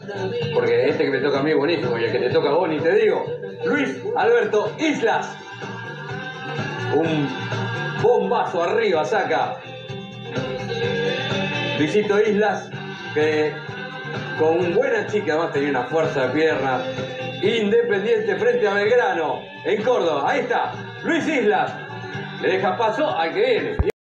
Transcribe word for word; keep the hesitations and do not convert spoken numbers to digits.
porque este que me toca a mí es buenísimo, y el que te toca a vos ni te digo. Luis Alberto Islas. Un bombazo arriba saca Luisito Islas, que con buena chica además tenía una fuerza de pierna. Independiente frente a Belgrano en Córdoba. Ahí está, Luis Islas. Le deja paso al que viene.